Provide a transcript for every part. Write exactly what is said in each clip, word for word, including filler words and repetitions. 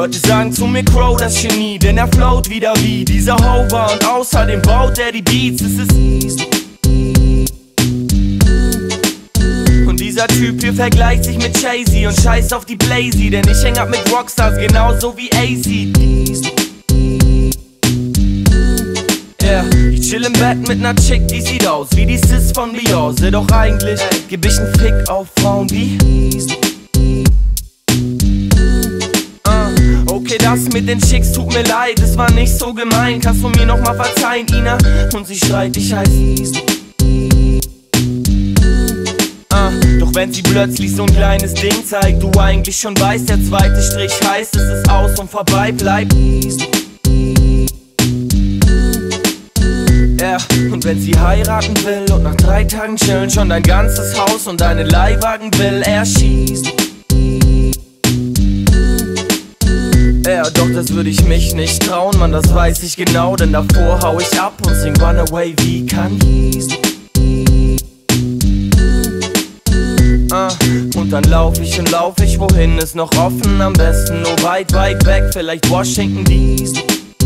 Leute sagen zu mir Crow, das Genie, denn er float wieder wie dieser Hover. Und außerdem baut er die Beats, es ist und dieser Typ hier vergleicht sich mit Jay-Z und scheißt auf die Blazy, denn ich häng ab mit Rockstars genauso wie A C. Yeah. Ich chill im Bett mit ner Chick, die sieht aus wie die Sis von Beyoncé. Doch eigentlich geb ich nen Fick auf Frauen wie uh, okay, das mit den Chicks tut mir leid, es war nicht so gemein. Kannst du mir noch mal verzeihen, Ina? Und sie schreit, ich heiß uh, doch wenn sie plötzlich so ein kleines Ding zeigt, du eigentlich schon weißt, der zweite Strich heißt, es ist aus und vorbei bleibt. Yeah. Und wenn sie heiraten will und nach drei Tagen chillen schon dein ganzes Haus und deine Leihwagen will, er schießt. Ja, yeah, doch das würde ich mich nicht trauen, Mann, das weiß ich genau, denn davor hau ich ab und sing Runaway wie Kanye. Uh, und dann lauf ich und lauf ich, wohin ist noch offen, am besten nur weit, weit weg, vielleicht Washington D C.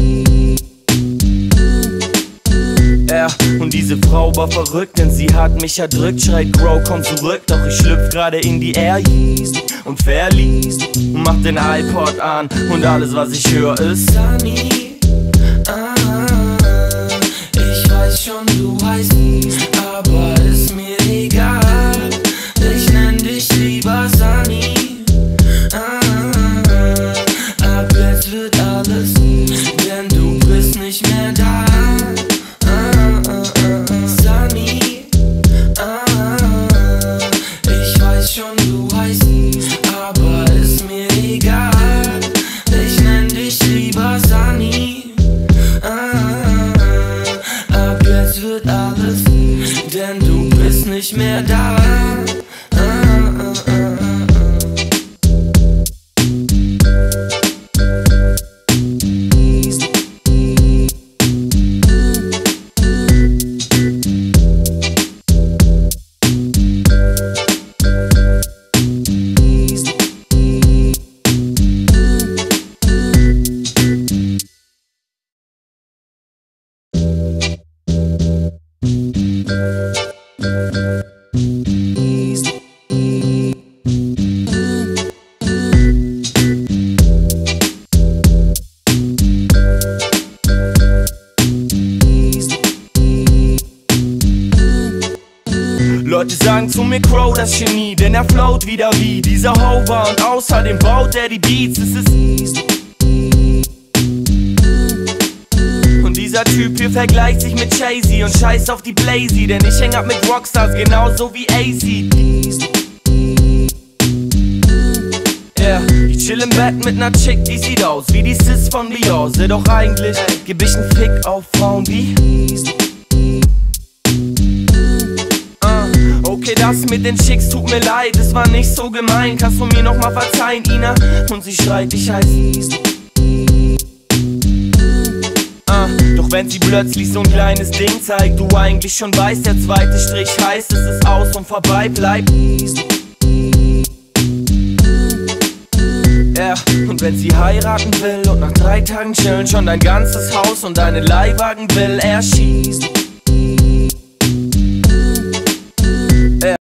Yeah. Und diese Frau war verrückt, denn sie hat mich erdrückt. Schreit Crow, komm zurück, doch ich schlüpf gerade in die Air und verließ und mach den iPod an und alles was ich höre ist Sunny. Ah, ich weiß schon, du heißt, aber ist mir egal. Ich nenn dich lieber Sunny. Ah, ab jetzt wird alles, denn du bist nicht mehr da. Denn du bist nicht mehr da. Ah, ah, ah, ah. Leute sagen zu mir Crow, das Genie, denn er float wieder wie dieser Hover. Und außerdem baut er die Beats, es ist und dieser Typ hier vergleicht sich mit Jay-Z und scheißt auf die Blazy, denn ich häng ab mit Rockstars genauso wie A C. Yeah. Ich chill im Bett mit ner Chick, die sieht aus wie die Sis von Beyoncé. Doch eigentlich geb ich nen Fick auf Frauen wie okay, das mit den Chicks tut mir leid, es war nicht so gemein. Kannst du mir noch mal verzeihen, Ina? Und sie schreit, ich heiß uh, doch wenn sie plötzlich so ein kleines Ding zeigt, du eigentlich schon weißt, der zweite Strich heißt, es ist aus und vorbei bleibt. Yeah. Und wenn sie heiraten will und nach drei Tagen chillen schon dein ganzes Haus und deine Leihwagen will, er schießt.